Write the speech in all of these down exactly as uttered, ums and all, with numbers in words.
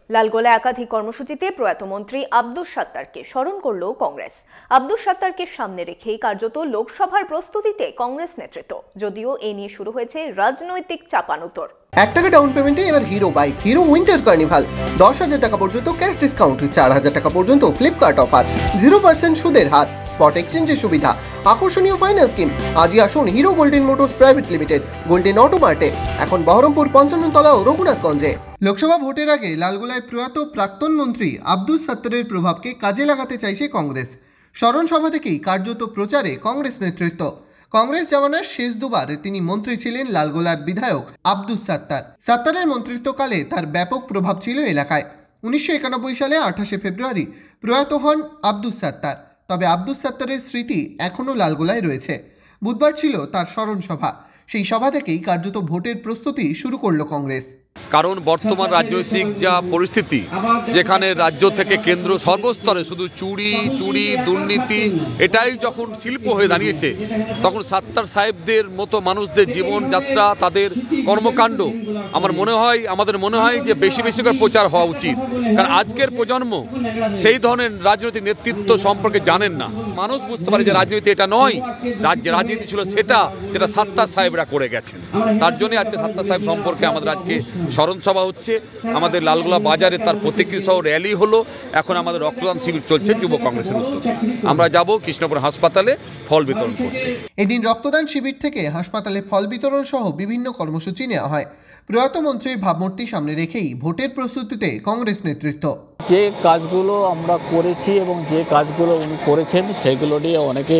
লালগোলা একাধিক কর্মসূচিতে প্রয়াত মন্ত্রী আব্দুস সাত্তারকে স্মরণ করল কংগ্রেস। আব্দুস সাত্তারকে সামনে রেখেই কার্যত লোকসভার প্রস্তুতিতে কংগ্রেস নেতৃত্ব, যদিও এ নিয়ে শুরু হয়েছে রাজনৈতিক চাপানুতর। এক টাকা ডাউন পেমেন্টে এবার Hero bike, Hero winter carnival, দশ হাজার টাকা পর্যন্ত ক্যাশ ডিসকাউন্ট, চার হাজার টাকা পর্যন্ত ফ্লিপকার্ট অফার, জিরো পার্সেন্ট সুদের হার, স্পট এক্সচেঞ্জের সুবিধা, আকর্ষণীয় ফাইন্যান্স স্কিম। আজই আসুন Hero golden motors private limited, golden auto মার্টে, এখন বহরমপুর পঞ্চান্ন তলা ও রঘুনাথগঞ্জে। লোকসভা ভোটের আগে লালগোলায় প্রয়াত প্রাক্তন মন্ত্রী আব্দুস সাত্তারের প্রভাবকে কাজে লাগাতে চাইছে কংগ্রেস। স্মরণ সভা থেকেই কার্যত প্রচারে কংগ্রেস নেতৃত্ব। কংগ্রেস জামানার শেষ দুবার তিনি মন্ত্রী ছিলেন লালগোলার বিধায়ক আব্দুস সাত্তার। সাত্তারের মন্ত্রিত্বকালে তার ব্যাপক প্রভাব ছিল এলাকায়। উনিশশো একানব্বই সালে আঠাশে ফেব্রুয়ারি প্রয়াত হন আব্দুস সাত্তার। তবে আব্দুস সাত্তারের স্মৃতি এখনও লালগোলায় রয়েছে। বুধবার ছিল তার স্মরণ সভা। সেই সভা থেকেই কার্যত ভোটের প্রস্তুতি শুরু করল কংগ্রেস। কারণ বর্তমান রাজনৈতিক যা পরিস্থিতি, যেখানে রাজ্য থেকে কেন্দ্র সর্বস্তরে শুধু চুরি চুরি দুর্নীতি এটাই যখন শিল্প হয়ে দাঁড়িয়েছে, তখন সাত্তার সাহেবদের মতো মানুষদের জীবনযাত্রা, তাদের কর্মকাণ্ড আমার মনে হয় আমাদের মনে হয় যে বেশি বেশি করে প্রচার হওয়া উচিত। কারণ আজকের প্রজন্ম সেই ধরনের রাজনৈতিক নেতৃত্ব সম্পর্কে জানেন না। মানুষ বুঝতে পারে যে রাজনীতি এটা নয়, রাজ্য রাজনীতি ছিল সেটা যেটা সাত্তার সাহেবরা করে গেছেন। তার জন্য আজকে সাত্তার সাহেব সম্পর্কে আমাদের আজকে স্মরণ সভা হচ্ছে। আমাদের লালগোলা বাজারে তার প্রতীকী সহ র্যালি হলো। এখন আমাদের রক্তদান শিবির চলছে যুব কংগ্রেসের উদ্যোগে। আমরা যাব কৃষ্ণপুর হাসপাতালে ফল বিতরণ করতে। এদিন রক্তদান শিবির থেকে হাসপাতালে ফল বিতরণ সহ বিভিন্ন কর্মসূচি নেওয়া হয়। প্রয়াত মন্ত্রীর ভাবমূর্তি সামনে রেখেই ভোটের প্রস্তুতিতে কংগ্রেস নেতৃত্ব। যে কাজগুলো আমরা করেছি এবং যে কাজগুলো উনি করেছেন সেগুলো নিয়ে অনেকে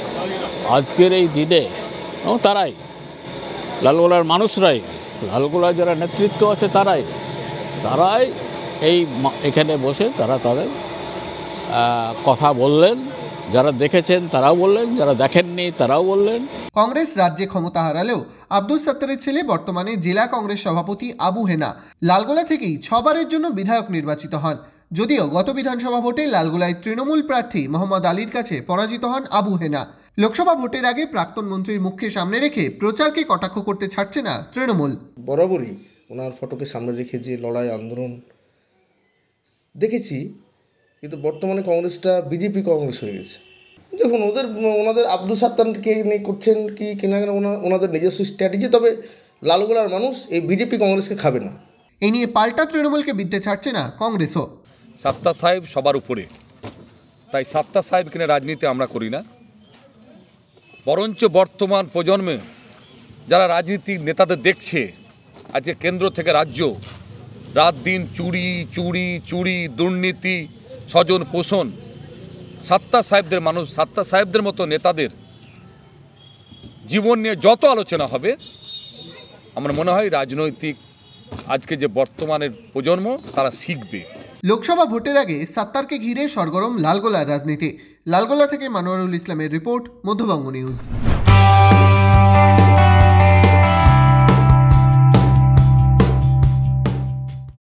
আজকের এই দিনে তারাই লালগোলার মানুষরাই, লালগোলায় যারা নেতৃত্ব আছে তারাই তারাই এই এখানে বসে তারা তাদের কথা বললেন। যারা দেখেছেন তারাও বললেন, যারা দেখেননি তারাও বললেন। কংগ্রেস রাজ্যে ক্ষমতা হারালেও আব্দুস সাত্তারের ছেলে বর্তমানে জেলা কংগ্রেস সভাপতি আবু হেনা লালগোলা থেকেই ছবারের জন্য বিধায়ক নির্বাচিত হন। যদিও গত বিধানসভা ভোটে লালগোলায় তৃণমূল প্রার্থী মোহাম্মদ আলীর কাছে পরাজিত হন আবু হেনা। লোকসভা ভোটের আগে প্রাক্তন মন্ত্রীর মুখকে সামনে রেখে প্রচারকে কটাক্ষ করতে ছাড়ছে না তৃণমূল। বরাবরই ওনার ফটোকে সামনে রেখে যে লড়াই আন্দোলন দেখেছি, কিন্তু বর্তমানে কংগ্রেসটা বিজেপি কংগ্রেস হয়ে গেছে। দেখুন ওদের ওনাদের আব্দুস সাত্তারকে নিয়ে করছেন কি কিনা ওনাদের নিজস্ব স্ট্র্যাটেজি, তবে লালগোলার মানুষ এই বিজেপি কংগ্রেসকে খাবে না। এই নিয়ে পাল্টা তৃণমূলকে বিদ্যে ছাড়ছে না কংগ্রেসও। সাত্তার সাহেব সবার উপরে, তাই সাত্তার সাহেব কিনে রাজনীতি আমরা করি না। বরঞ্চ বর্তমান প্রজন্মে যারা রাজনীতির নেতাদের দেখছে, আজকে কেন্দ্র থেকে রাজ্য রাত দিন চুরি চুরি চুরি দুর্নীতি স্বজন পোষণ, সাত্তার সাহেবদের মানুষ সাত্তার সাহেবদের মতো নেতাদের জীবন নিয়ে যত আলোচনা হবে, আমার মনে হয় রাজনৈতিক আজকে যে বর্তমানের প্রজন্ম তারা শিখবে। লোকসভা ভোটের আগে সাত্তারকে ঘিরে সরগরম লালগোলার রাজনীতি। লালগোলা থেকে মানোয়ারুল ইসলামের রিপোর্ট, মধ্যবঙ্গ নিউজ।